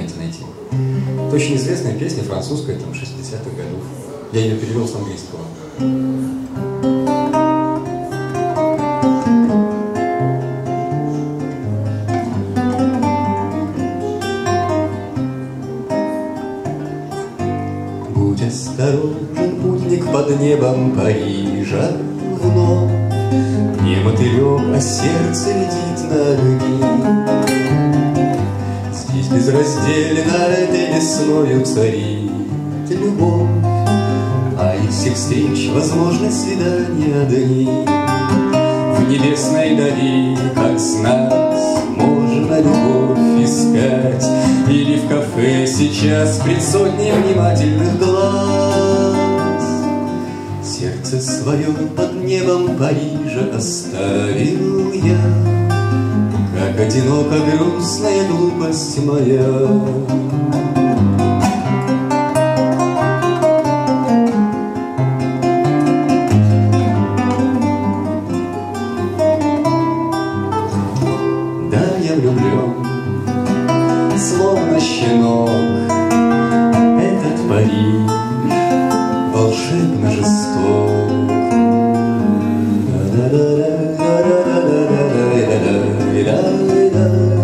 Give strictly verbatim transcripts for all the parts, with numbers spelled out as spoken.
интернете найти. Это очень известная песня, французская, там, шестидесятых годов. Я ее перевел с английского. Будь осторожен, путник, под небом Парижа вновь. Не мотылек, а сердце летит на огни. Здесь безраздельно этой весною царит любовь, а из всех встреч возможно свидания дни. В небесной дали, как знать, можно любовь искать. Или в кафе сейчас пред сотней внимательных глаз. Сердце свое под небом Парижа оставил я, как одинока грустная глупость моя. Да, я влюблен, словно щенок, этот Париж волшебно жесток.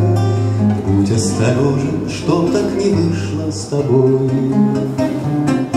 Будь осторожен, чтоб так не вышло с тобой.